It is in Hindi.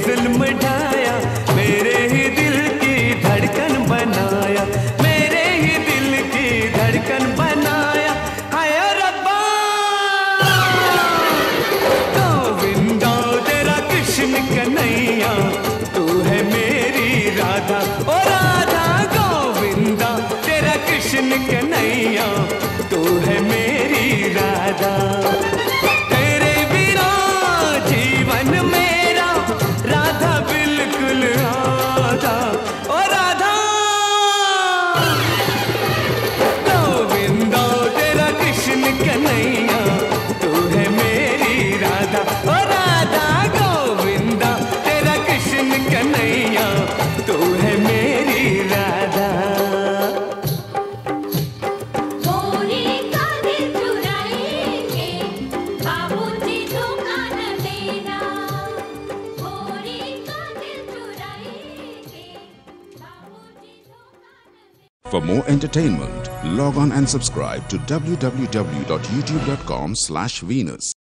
जुल्म ढाया, मेरे ही दिल की धड़कन बनाया, मेरे ही दिल की धड़कन बनाया। हाय रब्बा गोविंदा तेरा कृष्ण कन्हैया, तू है मेरी राधा। ओ राधा गोविंदा तेरा कृष्ण कन्हैया, तू है मेरी राधा। तेरे बिना जीवन मेरा राधा बिल्कुल आधा। ओ राधा गोविंदा तेरा कृष्ण कन्हैया, तू है मेरी राधा। ओ राधा गोविंदा तेरा कृष्ण कन्हैया, तू है मेरी Radha. For more entertainment, log on and subscribe to www.youtube.com/Venus.